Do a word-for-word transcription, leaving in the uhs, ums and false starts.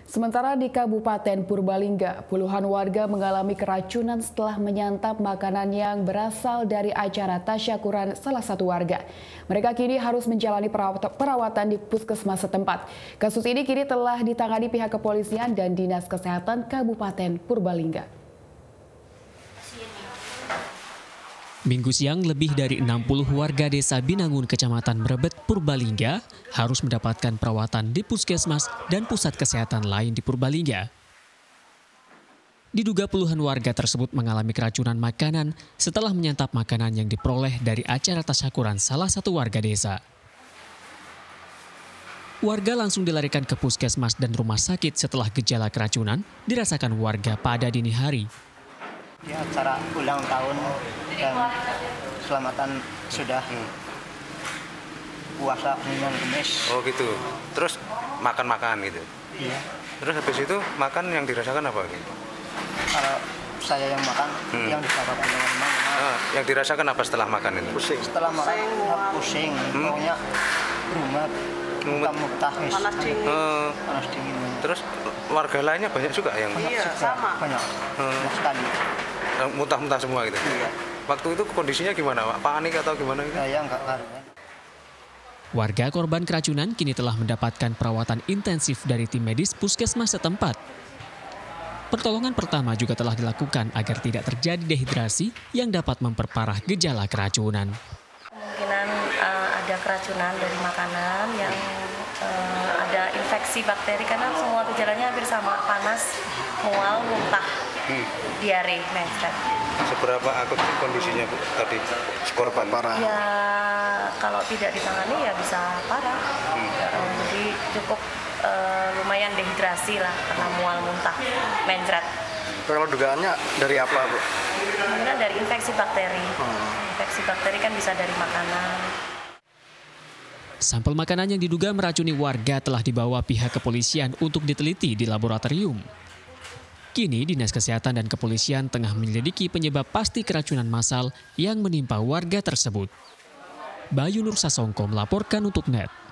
Sementara di Kabupaten Purbalingga, puluhan warga mengalami keracunan setelah menyantap makanan yang berasal dari acara tasyakuran salah satu warga. Mereka kini harus menjalani perawatan di puskesmas setempat. Kasus ini kini telah ditangani pihak kepolisian dan Dinas Kesehatan Kabupaten Purbalingga. Minggu siang, lebih dari enam puluh warga desa Binangun, Kecamatan Mrebet, Purbalingga harus mendapatkan perawatan di puskesmas dan pusat kesehatan lain di Purbalingga. Diduga puluhan warga tersebut mengalami keracunan makanan setelah menyantap makanan yang diperoleh dari acara tasyakuran salah satu warga desa. Warga langsung dilarikan ke puskesmas dan rumah sakit setelah gejala keracunan dirasakan warga pada dini hari. Di acara ulang tahun dan selamatan sudah hmm. puasa Senin Kemis. Oh gitu. Terus makan-makan gitu? Iya. Terus habis itu makan yang dirasakan apa gitu? Kalau saya yang makan, hmm. yang dirasakan dengan mana? Ah, yang dirasakan apa setelah makan itu? Pusing. Setelah makan pusing, hmm? pokoknya rumet, muntah-muntah, panas dingin. Uh, panas dingin. Terus warga lainnya banyak juga yang? Banyak iya, sama. Banyak. Hmm. Banyak sekali. Muntah-muntah semua gitu? Iya. Waktu itu kondisinya gimana, Pak? Panik atau gimana gitu? Ya, enggak kan. Warga korban keracunan kini telah mendapatkan perawatan intensif dari tim medis puskesmas setempat. Pertolongan pertama juga telah dilakukan agar tidak terjadi dehidrasi yang dapat memperparah gejala keracunan. Kemungkinan uh, ada keracunan dari makanan yang uh, ada infeksi bakteri karena semua gejalanya hampir sama, panas, mual, muntah, hmm. diare, mencret. Seberapa akut kondisinya Bu tadi korban? Parah. Ya kalau tidak ditangani ya bisa parah. Hmm. Uh, jadi cukup uh, lumayan dehidrasi lah karena mual, muntah, mencret. Kalau dugaannya dari apa Bu? Kemungkinan dari infeksi bakteri. Hmm. Infeksi bakteri kan bisa dari makanan. Sampel makanan yang diduga meracuni warga telah dibawa pihak kepolisian untuk diteliti di laboratorium. Kini Dinas Kesehatan dan Kepolisian tengah menyelidiki penyebab pasti keracunan massal yang menimpa warga tersebut. Bayu Nur Sasongko melaporkan untuk N E T.